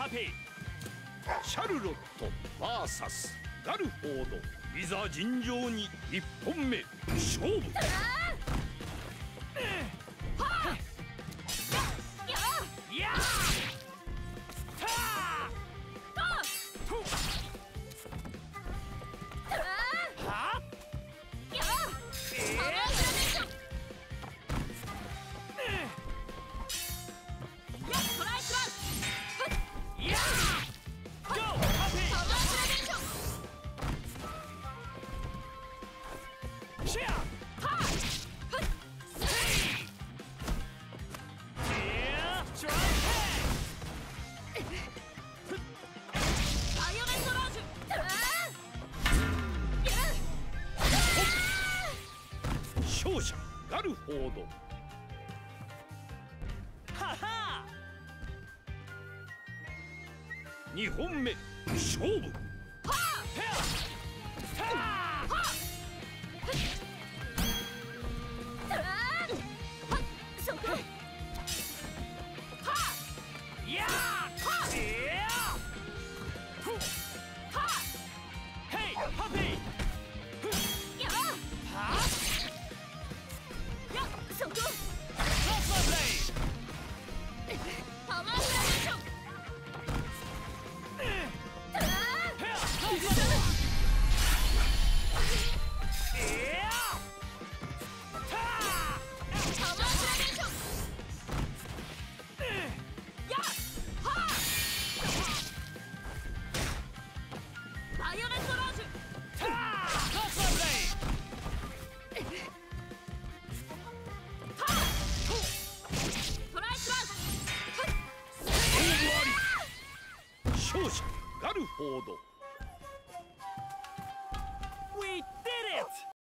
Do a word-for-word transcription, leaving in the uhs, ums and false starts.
ハピー。 シャルロット ブイエス ガルフォード。いざ尋常にいっぽんめ勝負。勝者ガルフォード。 ははにほんめ勝負。勝者ガルフォード。